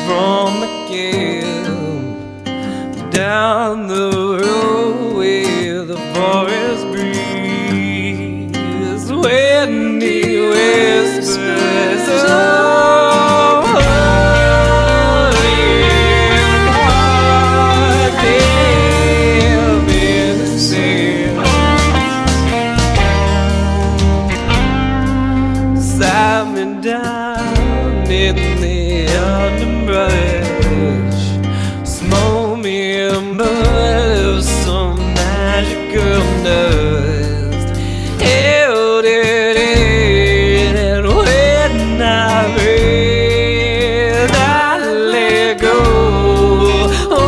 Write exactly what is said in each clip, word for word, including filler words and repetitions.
from the camp down the road where the forest breeze when he whispers, oh, in my damn innocence. Sat me down in the underbrush, smoke me embers, some magical dust, held it in, and when I breathed, I let go. Oh,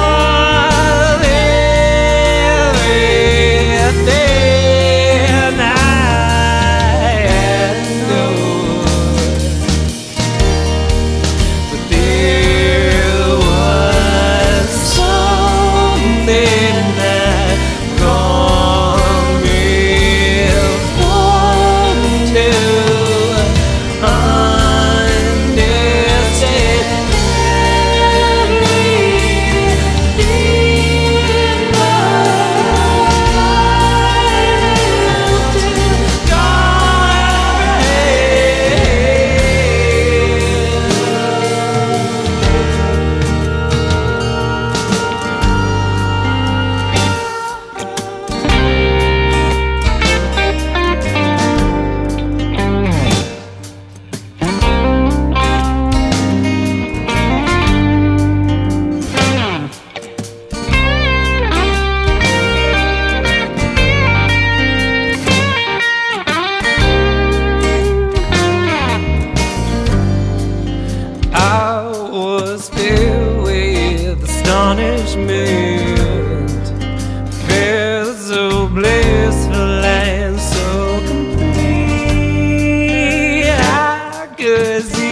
everything I had known. But there was something that brought me forward to understand me in my life to guide. I was filled with astonishment, felt so blissful and so complete. I could see